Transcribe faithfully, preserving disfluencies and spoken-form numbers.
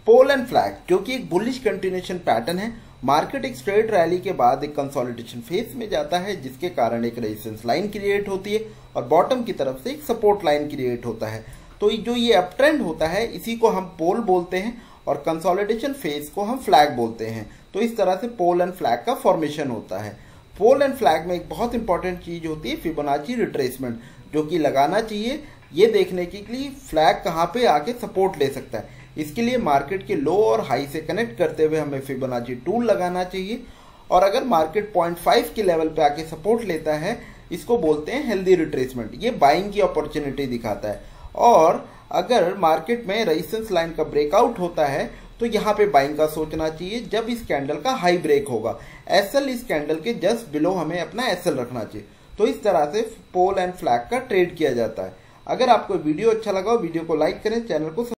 Pole and flag जो कि एक बुलिश कंटिन्यूएशन पैटर्न है। मार्केट एक स्ट्रेट रैली के बाद एक कंसोलिडेशन फेज में जाता है, जिसके कारण एक रेजिस्टेंस लाइन क्रिएट होती है और बॉटम की तरफ से एक सपोर्ट लाइन क्रिएट होता है। तो जो ये अप ट्रेंड होता है इसी को हम पोल बोलते हैं और कंसोलिडेशन फेज को हम फ्लैग बोलते हैं। तो इस तरह से पोल एंड फ्लैग का फॉर्मेशन होता है। पोल एंड फ्लैग में एक बहुत इंपॉर्टेंट चीज होती है फिबोनाची रिट्रेसमेंट, जो कि लगाना चाहिए ये देखने के लिए फ्लैग कहाँ पे आके सपोर्ट ले सकता है। इसके लिए मार्केट के लो और हाई से कनेक्ट करते हुए हमें फिबोनाची टूल लगाना चाहिए और अगर मार्केट पॉइंट फाइव के लेवल पे आके सपोर्ट लेता है इसको बोलते हैं हेल्दी रिट्रेसमेंट। ये बाइंग की अपॉर्चुनिटी दिखाता है और अगर मार्केट में रेजिस्टेंस लाइन का ब्रेकआउट होता है तो यहाँ पे बाइंग का सोचना चाहिए जब इस कैंडल का हाई ब्रेक होगा। एसएल इस कैंडल के जस्ट बिलो हमें अपना एसएल रखना चाहिए। तो इस तरह से पोल एंड फ्लैग का ट्रेड किया जाता है। अगर आपको वीडियो अच्छा लगा हो वीडियो को लाइक करें, चैनल को